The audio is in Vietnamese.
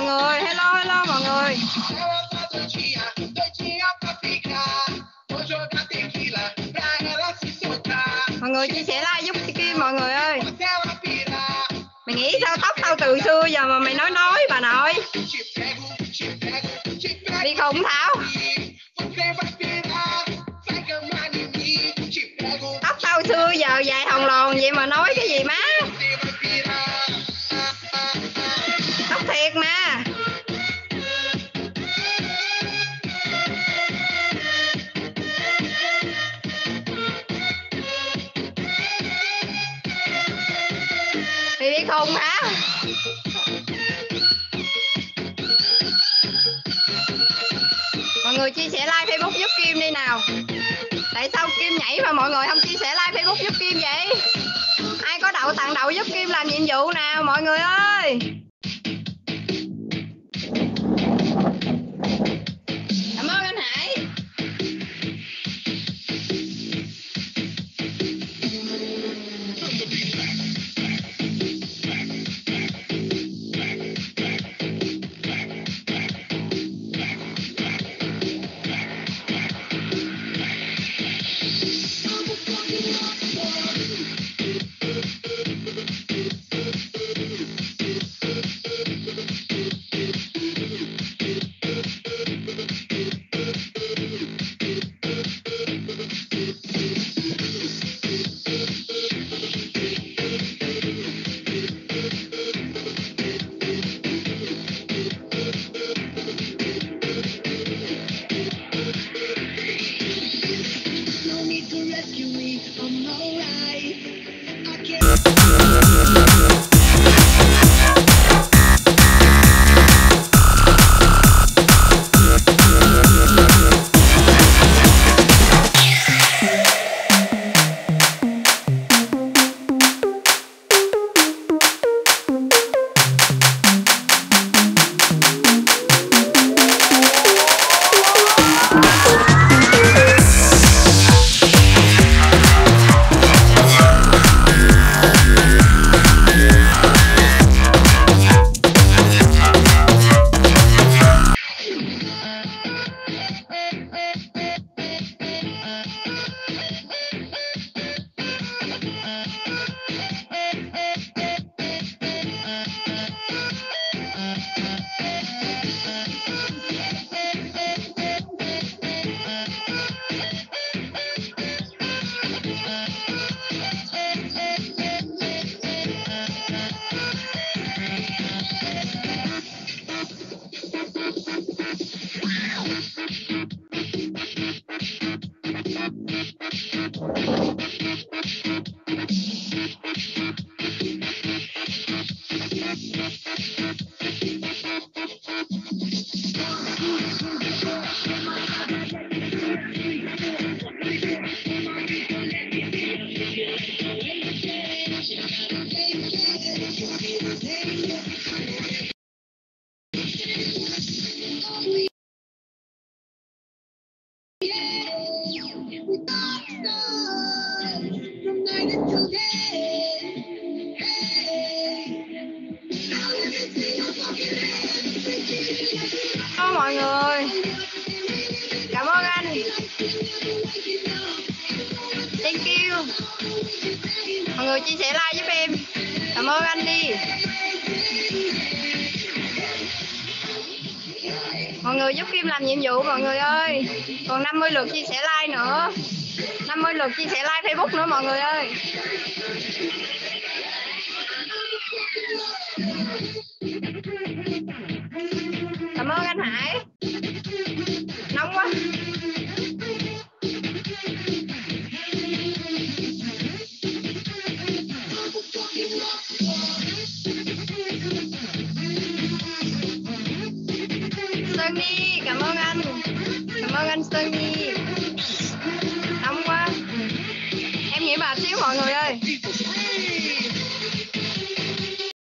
mọi người. Hello mọi người. Mọi người chia sẻ like giúp Kim mọi người ơi. Mày nghĩ sao tóc tao từ xưa giờ mà mày nói bà nội. Đi khùng Thảo. Tóc tao xưa giờ dài hồng lòn vậy mà nói cái gì má. Tóc thiệt mà. Mày đi khùng hả? Mọi người chia sẻ like Facebook giúp Kim đi nào. Tại sao Kim nhảy mà mọi người không chia sẻ like Facebook giúp Kim vậy? Ai có đậu tặng đậu giúp Kim làm nhiệm vụ nào mọi người ơi. Cảm ơn anh Hải. Hello mọi người. Cảm ơn anh. Thank you. Mọi người chia sẻ like giúp em. Cảm ơn anh đi. Mọi người giúp Kim làm nhiệm vụ mọi người ơi. Còn 50 lượt chia sẻ like nữa. 50 lượt chia sẻ like Facebook nữa mọi người ơi. Cảm ơn anh Hải. Nóng quá. Sơn Nhi, cảm ơn anh. Cảm ơn anh Sơn Nhi. Nóng quá. Em nghỉ bà xíu mọi người ơi.